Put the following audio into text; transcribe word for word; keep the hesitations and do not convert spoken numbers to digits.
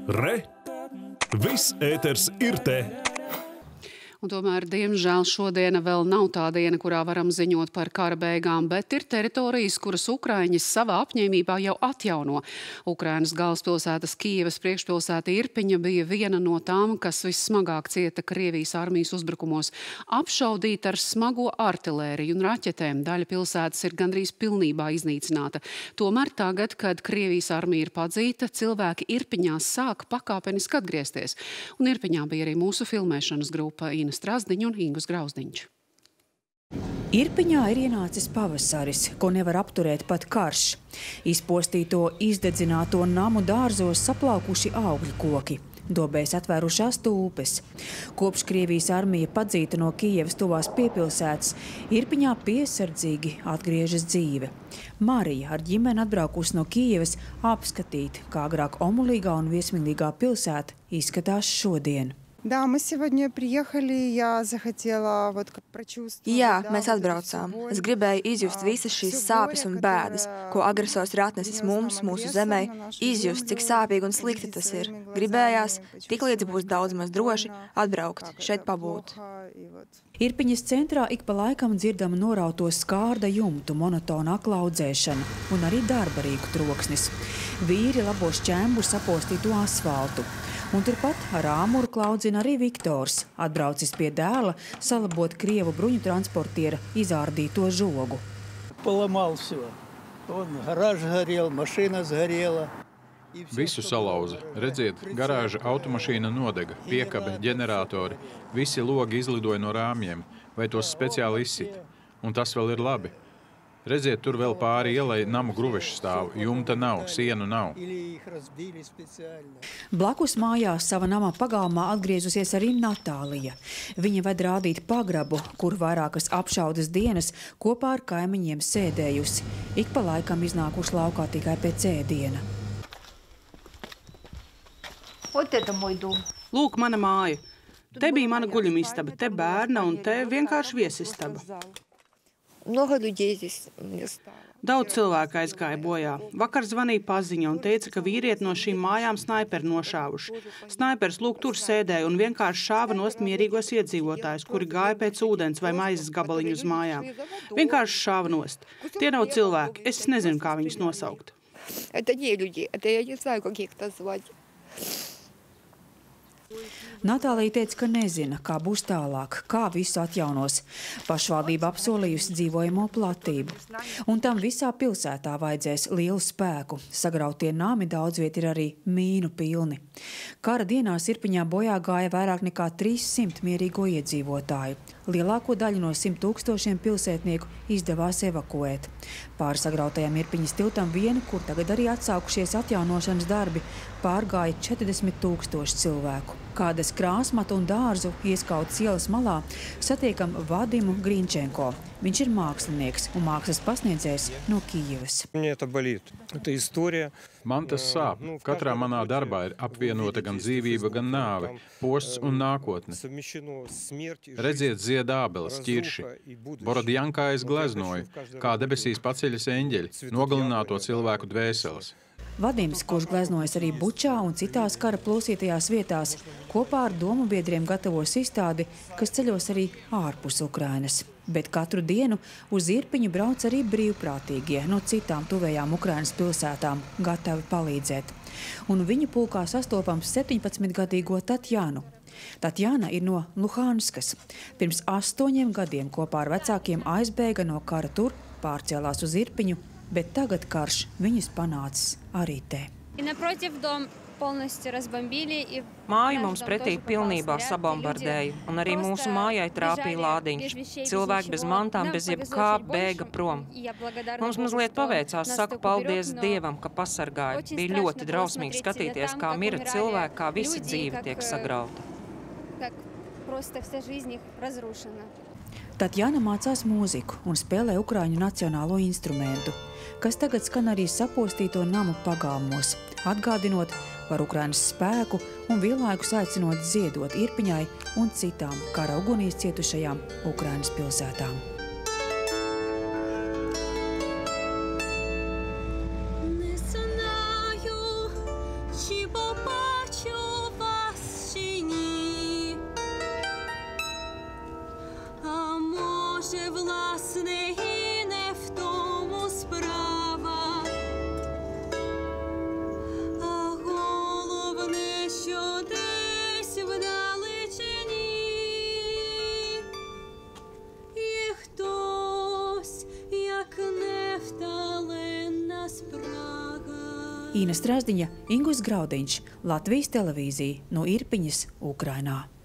Re! Viss ēters ir te! Un tomēr, diemžēl, šodiena vēl nav tā diena, kurā varam ziņot par kara beigām, bet ir teritorijas, kuras Ukraiņas savā apņēmībā jau atjauno. Ukrainas galvaspilsētas Kijevas priekšpilsēta Irpiņa bija viena no tām, kas vissmagāk cieta Krievijas armijas uzbrukumos. Apšaudīta ar smago artilēriju un raķetēm, daļa pilsētas ir gandrīz pilnībā iznīcināta. Tomēr tagad, kad Krievijas armija ir padzīta, cilvēki Irpiņā sāk pakāpeniski atgriezties. Un Irpiņā bija arī mūsu filmēšanas grupa Strasdiņu un Ingus Grauzdiņš. Irpiņā ir ienācis pavasaris, ko nevar apturēt pat karš. Izpostīto, izdedzināto namu dārzos saplaukuši augļu koki. Dobēs atvērušās tūpes. Kopš Krievijas armija padzīta no Kijevas tuvās piepilsētas, Irpiņā piesardzīgi atgriežas dzīve. Marija ar ģimeni atbraukusi no Kijevas apskatīt, kā agrāk omulīgā un viesmīlīgā pilsēta izskatās šodien. Да, мы сегодня приехали, я захотела вот как прочувствовать. Jā, mēs atbraucām. Es gribēju izjust visas šīs sāpes un bēdas, ko agresors ir atnesis mums, mūsu zemē, izjust, cik sāpīgi un slikti tas ir. Gribējās, tiklīdz būs daudz maz droši, atbraukt, šeit pabūt. Irpiņas centrā ik pa laikam dzirdama norauto skārda jumtu monotona aklaudzēšana un arī darbarīgu troksnis. Vīri labo šķēmbu sapostītu asfaltu. Un turpat ar āmuru klaudzina arī Viktors, atbraucis pie dēla salabot Krievu bruņu transportiera izārdīto žogu. Поломал все. Он гараж горел, машина сгорела. Visu salauza. Redziet, garāža automašīna nodega, piekabe, ģeneratori. Visi logi izlidoja no rāmjiem, vai tos speciāli izsit. Un tas vēl ir labi. Redziet, tur vēl pāri ielai namu gruvešu stāv. Jumta nav, sienu nav. Blakus mājās sava nama pagalmā atgriezusies arī Natālija. Viņa ved rādīt pagrabu, kur vairākas apšaudas dienas kopā ar kaimiņiem sēdējusi. Ik pa laikam iznākuši laukā tikai pēc ēdiena. Lūk, mana māja. Te bija mana guļamistaba, te bērna un te vienkārši viesistaba. Daudz cilvēku aizgāja bojā. Vakar zvanīja paziņa un teica, ka vīrieti no šīm mājām snaiperi nošāvuši. Snaipers lūk tur sēdēja un vienkārši šāva nost mierīgos iedzīvotājus, kuri gāja pēc ūdens vai maizes gabaliņu uz mājām. Vienkārši šāva nost. Tie nav cilvēki. Es nezinu, kā viņus nosaukt. Natālija teica, ka nezina, kā būs tālāk, kā visu atjaunos. Pašvaldība apsolījusi dzīvojamo platību. Un tam visā pilsētā vajadzēs lielu spēku. Sagrautie nami daudz viet ir arī mīnu pilni. Kara dienās Irpiņā bojā gāja vairāk nekā trīssimt mierīgo iedzīvotāju. Lielāko daļu no simt tūkstošiem pilsētnieku izdevās evakuēt. Pāri sagrautajam Irpiņas tiltam vienu, kur tagad arī atsākušies atjaunošanas darbi, pārgāja četrdesmit tūkstoši cilvēku. Kādas krāsmatu un dārzu ieskautas ielas malā satiekam Vadimu Grinčenko. Viņš ir mākslinieks un mākslas pasniedzējs no Kijevas. Man tas sāp. Katrā manā darbā ir apvienota gan dzīvība, gan nāve, posts un nākotne. Redziet ziedābeles, ķirši. Borodjankā es gleznoju, kā debesīs paceļas eņģeļi, nogalināto cilvēku dvēseles. Vadims, kurš gleznojas arī Bučā un citās kara plosītajās vietās, kopā ar domu biedriem gatavos izstādi, kas ceļos arī ārpus Ukrainas. Bet katru dienu uz Irpiņu brauc arī brīvprātīgie no citām tuvējām Ukrainas pilsētām, gatavi palīdzēt. Un viņu pulkā sastopams septiņpadsmitgadīgo Tatjanu. Tatjana ir no Luhanskas. Pirms astoņiem gadiem kopā ar vecākiem aizbēga no kara tur, pārcēlās uz Irpiņu, bet tagad karš viņus panācis arī te. Māju mums pretī pilnībā sabombardēja, un arī mūsu mājai trāpīja lādiņš. Cilvēki bez mantām, bez jebkā bēga prom. Mums mazliet paveicās, saku paldies Dievam, ka pasargāja. Bija ļoti drausmīgi skatīties, kā mira cilvēki, kā visa dzīve tiek sagrauta. Tatjana mācās mūziku un spēlē ukraiņu nacionālo instrumentu, kas tagad skan arī sapostīto namu pagalmos, atgādinot par Ukrainas spēku un vienlaikus aicinot ziedot Irpiņai un citām kara ugunīs cietušajām Ukrainas pilsētām. власне і не в тому справа. А головне, що десь вдалечині є хтось, як невталенна спрага. Īna Strāzdiņa, Ingus Graudiņš, Latvijas televīzija no Irpiņas, Ukrainā.